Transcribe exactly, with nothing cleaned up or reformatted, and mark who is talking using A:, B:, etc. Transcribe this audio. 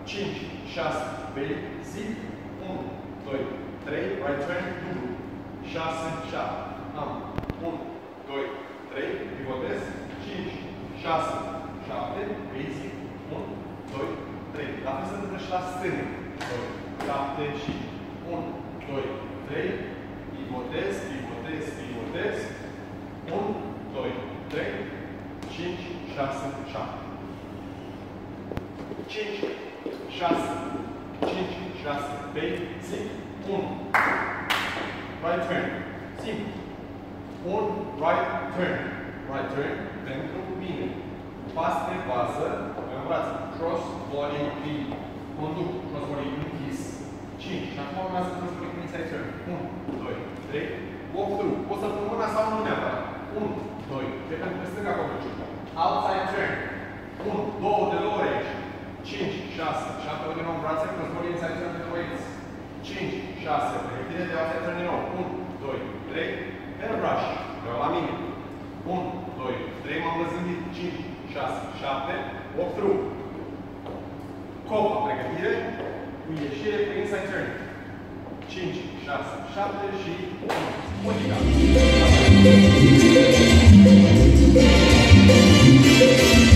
A: cinci, șase, basic, unu, doi, trei, right turn, dublu, șase, șapte, am, unu, doi, trei, pivotez, cinci, șase, șapte, basic, unu, doi, trei. La fel se întâmplă și la stângă. doi, șapte și unu, doi, trei, pivotez, pivotez, pivotez, unu, doi, trei, cinci, șase, șapte. cinci, șase, cinci, șase, basic, unu. Right turn. Simplu. Un right turn. Right turn pentru mine. Pas pe bază, în brațe. Cross body lead. Conduc. Cross body închis. cinci. Și acum urmează cross body inside turn. unu, doi, trei. Walk through. Poți să pun mâna sau nu neapărat. unu, doi. Plecăm pe stânga coverage. Outside turn. unu, doi de lower edge. cinci, șase. Și apoi din nou în brațe. Cross body inside turn de weights. cinci, șase. Pregătire de outside turn din nou. unu, doi, trei. Air brush. Vreau la mine. unu, doi, trei. M-am răzândit. cinci, șase, șapte. Walk through. Copa. Pregătire. Cu ieșire cu inside turn. cinci, șase, șapte și unu. Multiplica.